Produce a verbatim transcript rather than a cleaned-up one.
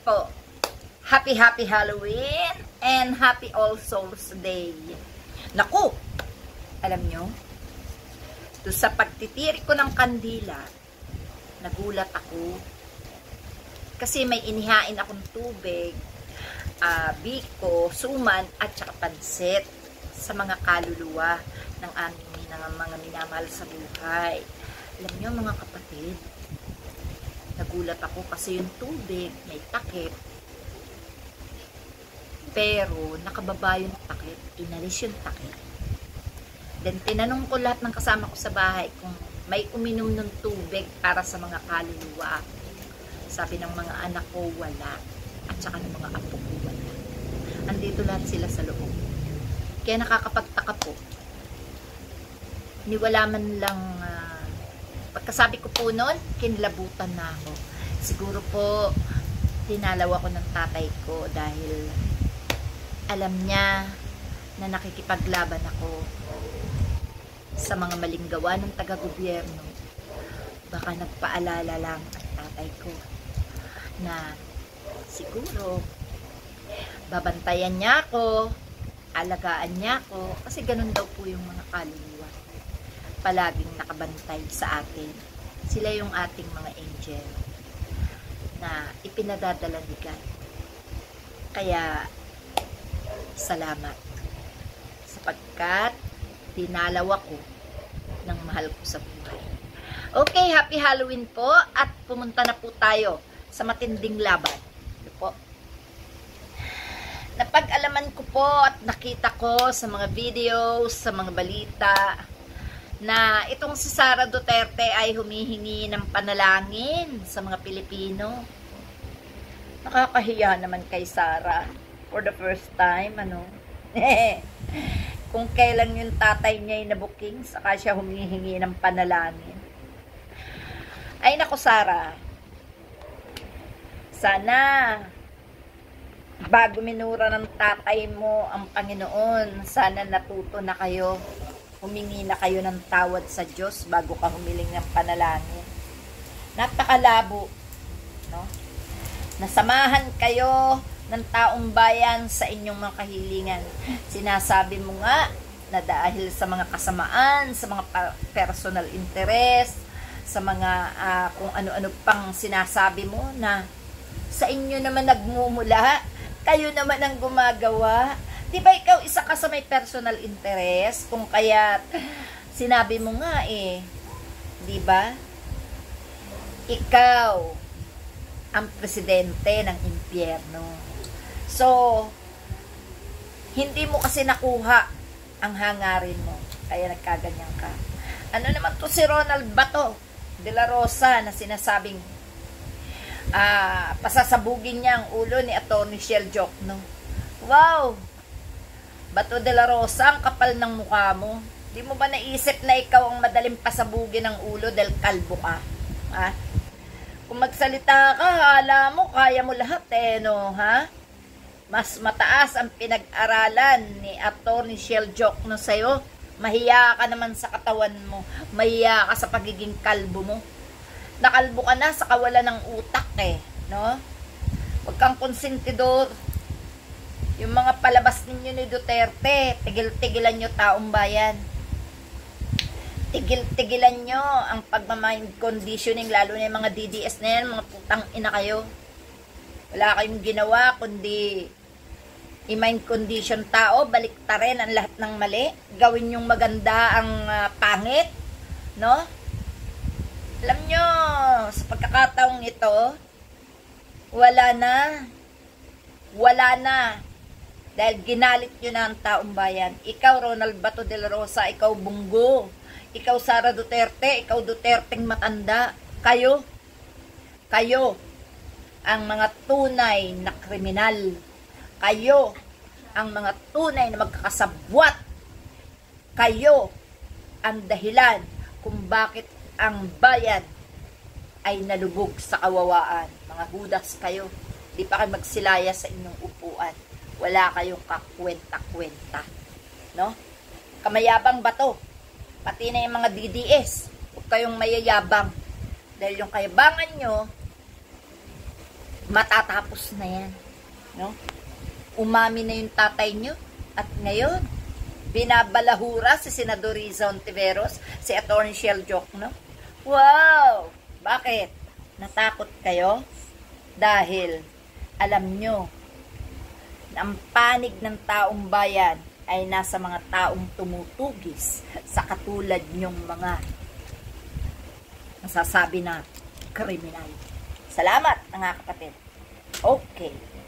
po. Happy, happy Halloween and happy All Souls Day. Naku, alam nyo, to sa pagtitirik ko ng kandila, nagulat ako. Kasi may inihain akong tubig, uh, biko, suman, at saka pansit sa mga kaluluwa ng aming ng mga minamahal sa buhay. Alam nyo mga kapatid, nagulat ako kasi yung tubig may takip. Pero nakababa yung takip, inalis yung takip. Then tinanong ko lahat ng kasama ko sa bahay kung may uminom ng tubig para sa mga kaluluwa. Sabi ng mga anak ko, wala. At saka ng mga apo ko, wala. Andito lahat sila sa loob. Kaya nakakapagtaka po. Niwala man lang, uh, pagkasabi ko po noon, kinlabutan na ako. Siguro po, tinalaw ako ng tatay ko dahil alam niya na nakikipaglaban ako sa mga maling gawa ng taga-gobyerno. Baka nagpaalala lang ang tatay ko na siguro babantayan niya ako, alagaan niya ako, kasi ganun daw po yung mga kaluluwa. Palaging nakabantay sa atin. Sila yung ating mga angel na ipinadadala ni God. Kaya salamat sapagkat dinalaw ako ng mahal ko sa buhay. Okay, happy Halloween po at pumunta na po tayo sa matinding laban. Ito po. Napag-alaman ko po at nakita ko sa mga videos, sa mga balita na itong si Sara Duterte ay humihingi ng panalangin sa mga Pilipino. Nakakahiya naman kay Sara. For the first time, ano, kung kailan yung tatay niya ay nabuking, saka siya humihingi ng panalangin. Ay nako Sara, sana bago minura ng tatay mo ang Panginoon, sana natuto na kayo, humingi na kayo ng tawad sa Diyos bago ka humiling ng panalangin. Napakalabo, no? Nasamahan kayo ng taong bayan sa inyong mga kahilingan. Sinasabi mo nga na dahil sa mga kasamaan, sa mga personal interest, sa mga uh, kung ano-ano pang sinasabi mo na sa inyo naman nagmumula, kayo naman ang gumagawa. Di ba ikaw isa ka sa may personal interest? Kung kaya sinabi mo nga eh, di ba? Ikaw ang presidente ng impyerno. So, hindi mo kasi nakuha ang hangarin mo. Kaya nagkaganyan ka. Ano naman to si Ronald Bato de la Rosa na sinasabing uh, pasasabugin niya ang ulo ni Atty. Shell Jokno. Wow! Bato de la Rosa, ang kapal ng mukha mo. Di mo ba naisip na ikaw ang madaling pasabugin ng ulo dahil kalbo ka? Ha? Kung magsalita ka, hala mo, kaya mo lahat eh, no? Ha? Mas mataas ang pinag-aralan ni Atty. Shell Jokno sa'yo. Mahiya ka naman sa katawan mo. Mahiya ka sa pagiging kalbo mo. Nakalbo ka na sa kawalan ng utak eh. No? Huwag kang konsentidor. Yung mga palabas ninyo ni Duterte, tigil-tigilan nyo taong bayan. Tigil-tigilan nyo ang pagmamind conditioning, lalo na yung mga D D S na yan, mga putang ina kayo. Wala kayong ginawa kundi i-mind condition tao, baliktarin ang lahat ng mali, gawin yung maganda ang uh, pangit, no? Alam nyo, sa pagkakataong ito, wala na, wala na, dahil ginalit nyo na ang taong bayan. Ikaw, Ronald Bato de la Rosa, ikaw Bunggo, ikaw Sara Duterte, ikaw Duterteng matanda, kayo, kayo, ang mga tunay na kriminal. Kayo ang mga tunay na magkakasabwat. Kayo ang dahilan kung bakit ang bayan ay nalubog sa kawawaan. Mga hudas kayo. Di pa kayo magsilaya sa inyong upuan. Wala kayong kakwenta-kwenta. No? Kamayabang ba to? Pati na yung mga D D S. Huwag kayong mayayabang. Dahil yung kayabangan nyo, matatapos na yan. No? Umami na yung tatay nyo. At ngayon, binabalahura si Senador Riza Ontiveros, si Attorney Shell Jokno. Wow! Bakit? Natakot kayo? Dahil alam nyo na ang panig ng taong bayan ay nasa mga taong tumutugis sa katulad nyong mga masasabi na kriminal. Salamat, mga kapatid. Okay.